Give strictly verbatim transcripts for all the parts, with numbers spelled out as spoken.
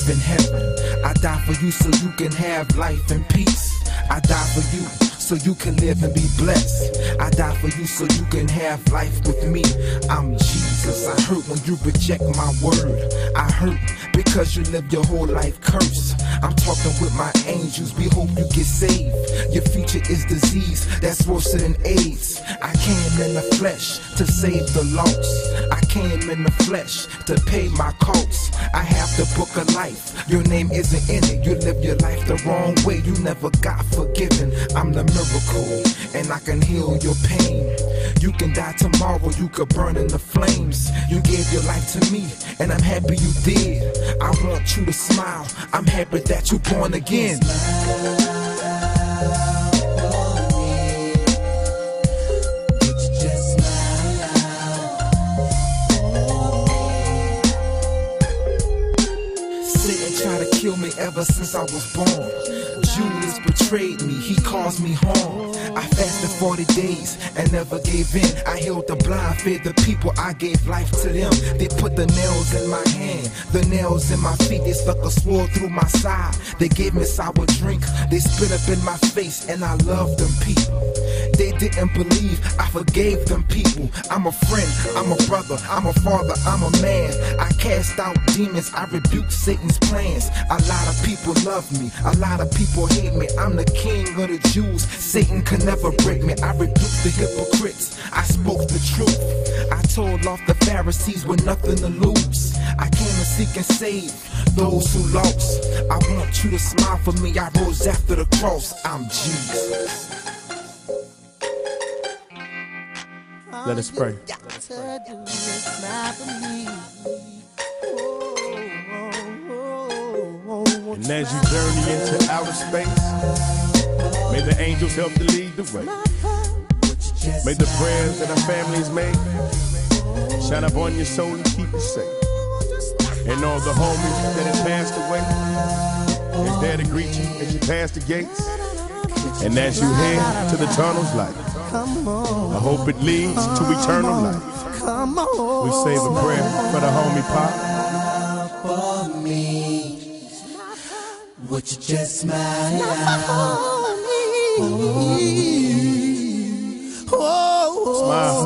live in heaven. I die for you so you can have life and peace. I die for you so you can live and be blessed. I die for you so you can have life with me. I'm Jesus. I hurt when you reject my word. I hurt because you live your whole life cursed. I'm talking with my angels, we hope you get saved. Your future is disease that's worse than AIDS. I came in the flesh to save the lost. I came in the flesh to pay my costs. I have the book of life, your name isn't in it. You live your life the wrong way, you never got forgiven. I'm the miracle, and I can heal your pain. You can die tomorrow, you could burn in the flames. You gave your life to me, and I'm happy you did. I want you to smile, I'm happy that you're born again. Try to kill me ever since I was born. Judas betrayed me, he caused me harm. I fasted forty days and never gave in. I healed the blind, fed the people, I gave life to them. They put the nails in my hand, the nails in my feet. They stuck a sword through my side. They gave me sour drink, they spit up in my face, and I love them people. They didn't believe, I forgave them people. I'm a friend, I'm a brother, I'm a father, I'm a man. I cast out demons, I rebuke Satan's plans. A lot of people love me, a lot of people hate me. I'm the king of the Jews, Satan can never break me. I rebuke the hypocrites, I spoke the truth. I told off the Pharisees with nothing to lose. I came to seek and save those who lost. I want you to smile for me, I rose after the cross. I'm Jesus. Let us pray. And as you journey into outer space, may the angels help to lead the way. May the prayers that our families made shine up on your soul and keep you safe. And all the homies that have passed away is there to greet you as you pass the gates. And as you head to the tunnel's light, I hope it leads to eternal life. We say the prayer for the homie Pop. For me, would you just smile for me? Oh, smile,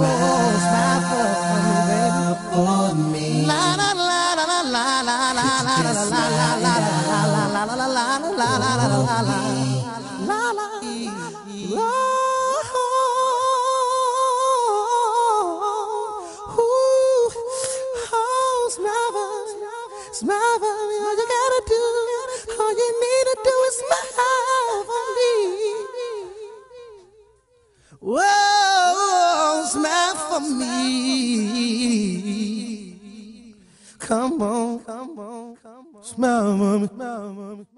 smile for me. La la la la la la la la la la la la la la la la la la. Smile for me, all you gotta do, all you need to do is smile for me. Whoa, smile for me. Come on, come on, come on. Smile for me, smile for me.